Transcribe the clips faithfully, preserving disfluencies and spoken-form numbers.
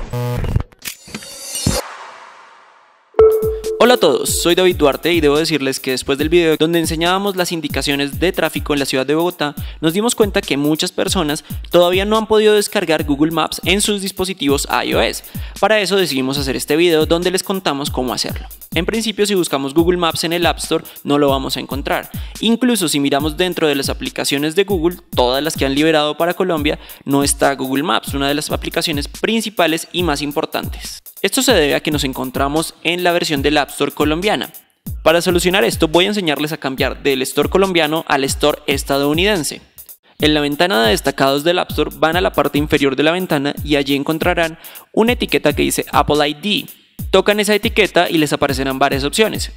Hola a todos, soy David Duarte y debo decirles que después del video donde enseñábamos las indicaciones de tráfico en la ciudad de Bogotá, nos dimos cuenta que muchas personas todavía no han podido descargar Google Maps en sus dispositivos iOS. Para eso decidimos hacer este video donde les contamos cómo hacerlo. En principio, si buscamos Google Maps en el App Store no lo vamos a encontrar. Incluso si miramos dentro de las aplicaciones de Google, todas las que han liberado para Colombia, no está Google Maps, una de las aplicaciones principales y más importantes. Esto se debe a que nos encontramos en la versión del App Store colombiana. Para solucionar esto voy a enseñarles a cambiar del Store colombiano al Store estadounidense. En la ventana de destacados del App Store van a la parte inferior de la ventana y allí encontrarán una etiqueta que dice Apple I D. Tocan esa etiqueta y les aparecerán varias opciones.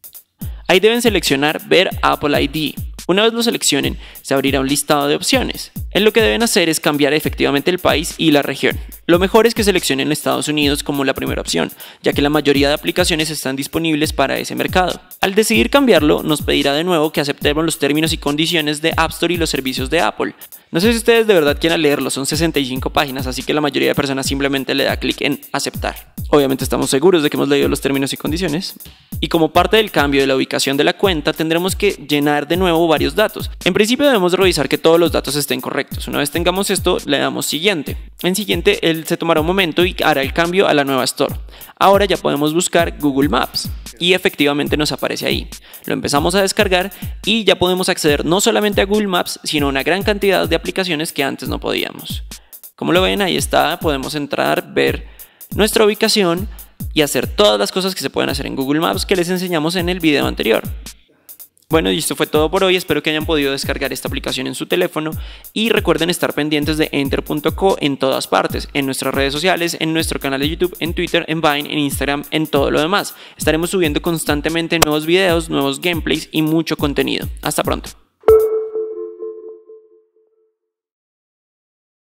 Ahí deben seleccionar Ver Apple I D. Una vez lo seleccionen, se abrirá un listado de opciones. En lo que deben hacer es cambiar efectivamente el país y la región. Lo mejor es que seleccionen Estados Unidos como la primera opción, ya que la mayoría de aplicaciones están disponibles para ese mercado. Al decidir cambiarlo, nos pedirá de nuevo que aceptemos los términos y condiciones de App Store y los servicios de Apple. No sé si ustedes de verdad quieran leerlo, son sesenta y cinco páginas, así que la mayoría de personas simplemente le da clic en aceptar. Obviamente estamos seguros de que hemos leído los términos y condiciones. Y como parte del cambio de la ubicación de la cuenta, tendremos que llenar de nuevo varios datos. En principio debemos revisar que todos los datos estén correctos. Una vez tengamos esto, le damos siguiente. En siguiente, él se tomará un momento y hará el cambio a la nueva Store. Ahora ya podemos buscar Google Maps. Y efectivamente nos aparece ahí. Lo empezamos a descargar y ya podemos acceder no solamente a Google Maps, sino a una gran cantidad de aplicaciones que antes no podíamos. Como lo ven, ahí está, podemos entrar, ver nuestra ubicación y hacer todas las cosas que se pueden hacer en Google Maps que les enseñamos en el video anterior. Bueno, y esto fue todo por hoy, espero que hayan podido descargar esta aplicación en su teléfono y recuerden estar pendientes de enter punto co en todas partes, en nuestras redes sociales, en nuestro canal de YouTube, en Twitter, en Vine, en Instagram, en todo lo demás. Estaremos subiendo constantemente nuevos videos, nuevos gameplays y mucho contenido. Hasta pronto.